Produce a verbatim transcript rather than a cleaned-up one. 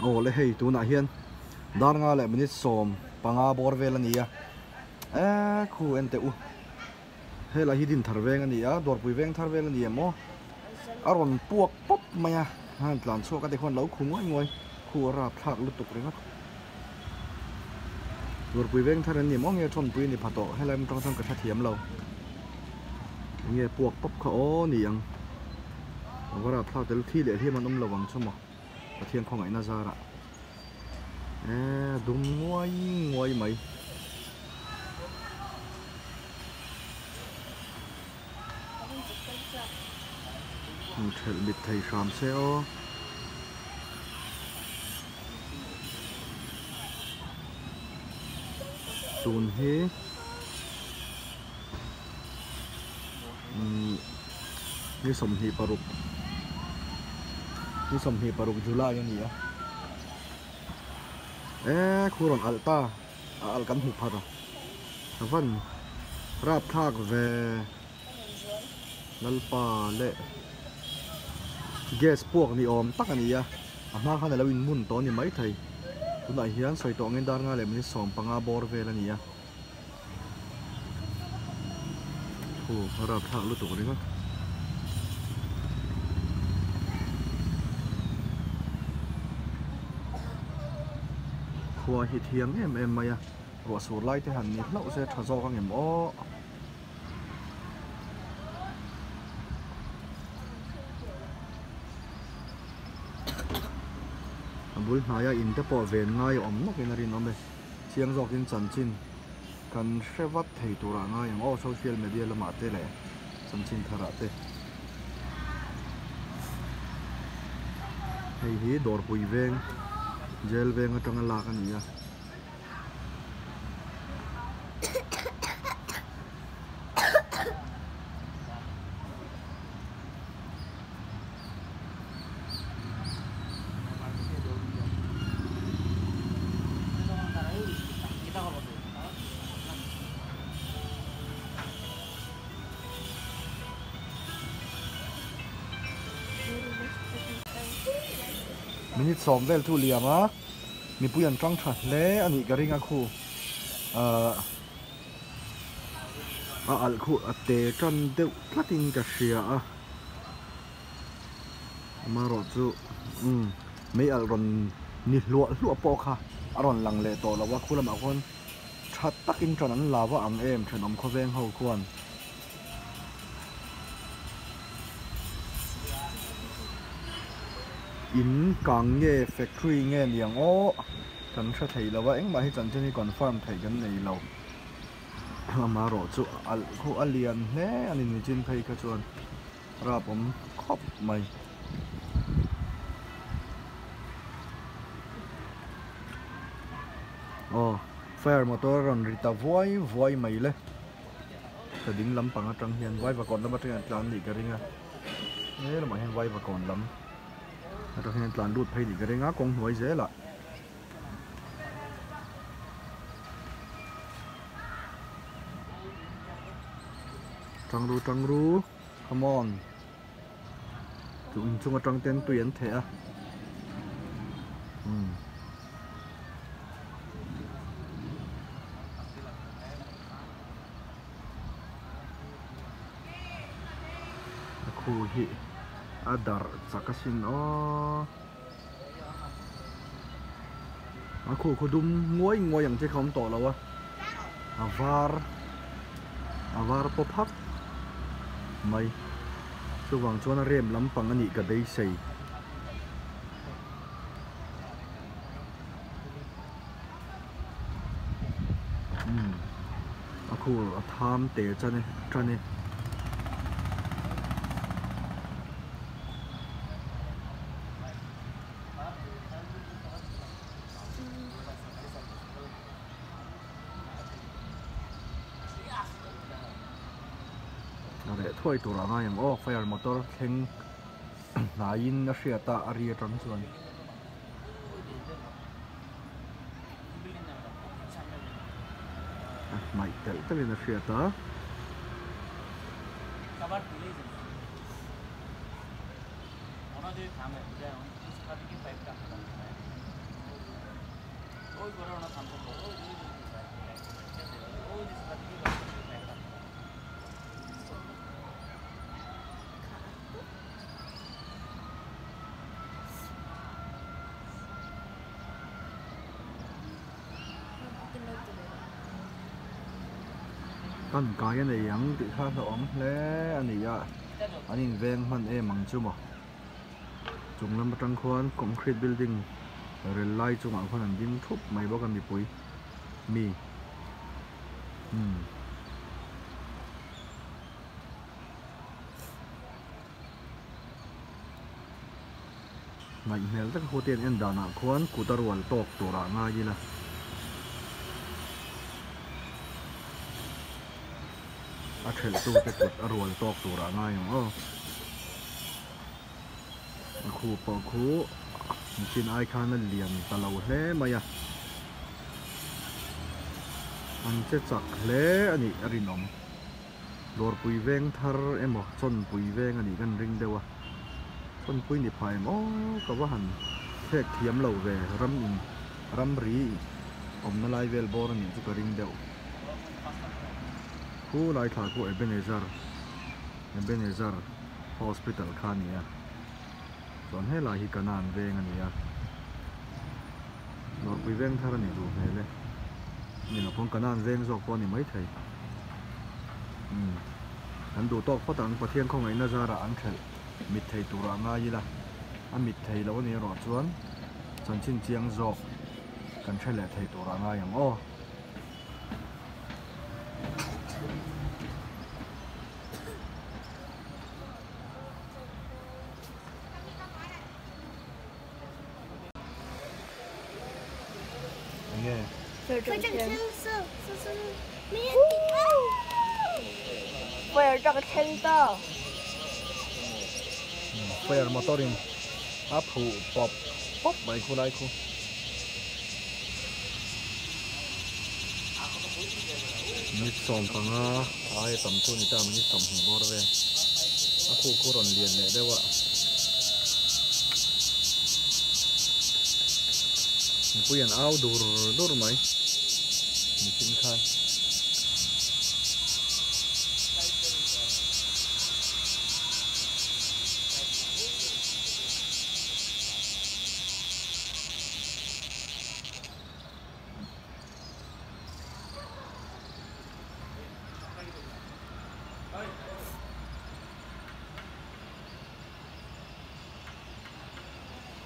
ô lệ hay tu na hiền đan nga lệ mình xóm panga bor về là nia à khu anh teu hay là hidin thar về anh nia đor bùi về thar về là nia mo aron puak pop maya han tlan so ka te khon lo khu ngoi ngoi khu ra thak lu tuk ringa đor bùi về thar nia mo nghe chon bùi ni phato hay là mình trong trong cái thắt hiểm lâu nghe puak pop kho niang và ra thak tel thi lệ thi man um lawang chuma thiên không ai na ra ạ à đúng ngoài ngoài mấy mình thấy bị thầy sàm xe ô tuần hết như sầm hi paruk như sầm hi paruk July như vậy eh khuron alta al kan hu phara van rap thak về lalpa le gas puak ni om tak ani ya ama khan lawin mun to ni mai thai tuna hian soi to ngen dar nga le mi som panga bor ve la ni ya khu rap thak lu tu ri nga khoa hít hiếm em em mày à, rồi số like thì hẳn nít lậu sẽ thở do các em ó. Buổi nay à in tập bỏ về ngay ổn nó cái này nó mới, chiang dọc in chân chín, cần sẽ vắt thầy tụ ra ngay, ó social media là mát thế này, chân chín thà ra thế. Hay hi đor bùi veng gel về ngay trong lá cái này mình xóm về thu liam á mình bây giờ trăng thật lẽ anh cái ring khu à à khu à tê chân đeo phát in cái gì à mà rồi chú um mấy ở gần nít lụa lụa po kha ở gần lăng lệ to làว่าkhu làm con chặt tắc in chân anh làว่าanh em chân ông có ven hậu quan in càng nghe factory nghe liền ó cần sẽ thấy là vậy mà hay chẳng cho nên còn farm thấy cái này lâu mà rồi chú al khu alien nè anh nhìn trên thấy cái chuyện ra bấm khóc mày oh fair motor run rita voi voi mày lên cái đỉnh lắm bằng trăng hiền voi và còn nó bắt trên plan gì cái ring à thế là mà hiền voi và còn lắm rồi hiện plan đút hay gì cái đấy ngã con hỏi dễ lại trăng ru trăng ru come on chúng chúng trăng tên tuyển thế à khu hi adar sakasin o aku kudum ngoi ngoi yang che khom to lawa avar avar pophak mai chu wang chuan rem lampang ani ka dei sei um aku tham te chane chane thôi tụi nó em ô fire motor khen nãy in nó sẽ ta aria trong chuan mày tới tới nó sẽ ta กันกายในยังติดข้าสองและอันนี้อะอันนี้แวงมันเอมังจุ่มจุงลำตังควานคอนกรีตบิลดิ้งเรลไลจุงอ่างคนนั้นดินทุบไม่บอกกันมีปุ๋ยมีอืมไม่เห็นตั้งโคเทียนเอ็นดานาควานกุตรวันตกตัวร่างง่ายละอาเทลตัวเป็ดกุตรวันตกตัวร่างง่ายอย่างอ๋อคู่ปอคู่ชินไอคานันเลียนตะเลาเล่มาอ่ะมันจะจักเล่อันนี้อรินอมโดดปุยเวงทาร์เอ็มบอกชนปุยเวงอันนี้กันริงเดียวชนปุยนี่พายมอกับว่าหันเทกเทียมเหล่าเวรำอินรำรีผมนั่นไล่เวลบอลนี่จุกริงเดียวคู่ไล่ถ่ายคู่เอเบเนซาร์เอเบเนซาร์ฮอสพิทอลคานี่ส่วนให้ลายฮิกานานเวงอันนี้อ่ะเราไปเวงท่านี่ดูไหนเลยนี่เราพงกันนานเวงจอกปอนี่ไม่ไทยอืมอันดูตอกพอต่างประเทศของไอ้นาจาระอันเขยมิดไทยตัวร่างง่ายละอันมิดไทยแล้วนี่รอดส่วนส่วนชิ้นเจียงจอกกันใช่แหละไทยตัวร่างง่ายอย่างอ้อ非正色，色色面的。威尔这个天道。 威尔摩托林，阿普ป๊อปป๊อปไปคู่ไรคู่มิดสมปังอ่ะไอ้ต่ำตัวนี่ตามิดสมหัวบอร์เวอาคู่คู่รอนเรียนเลยได้ว่าผู้ยันเอาดูดูไหมมีสินค้า